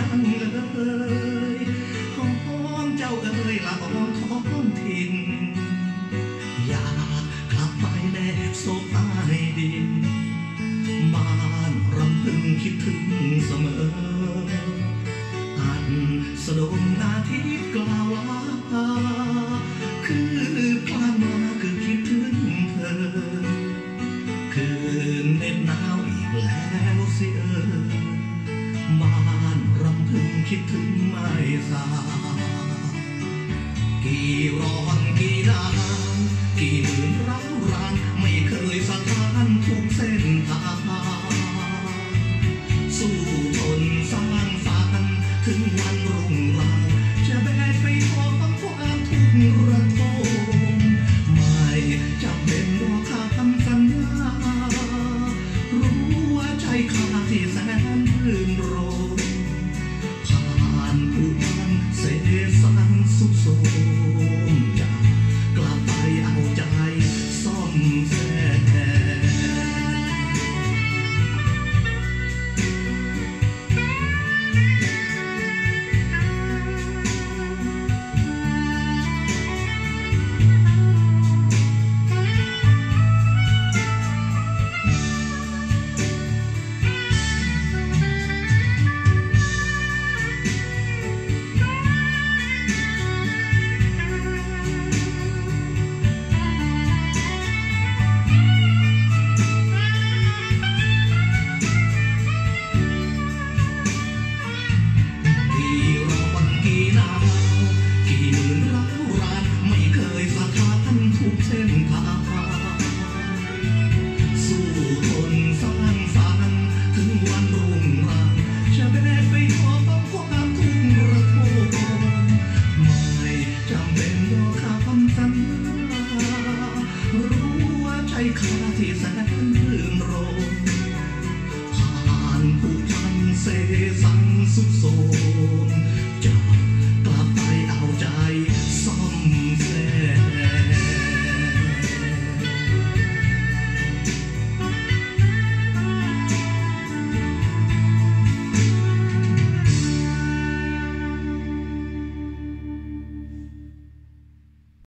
งเลยหอมเจ้าเอ๋ยละอ่อนท้องถิ่นอยากกลับไปแนบโซฟาให้ดินบ้านรำพึงคิดถึงเสมออันสะดงอาทิตย์กล่าวลาคือพลานมาคือคิดถึงเธอคืนเหน็บหนาวอีกแล้วสิบ้านรำพึงคิดถึงไม่สากี่ร้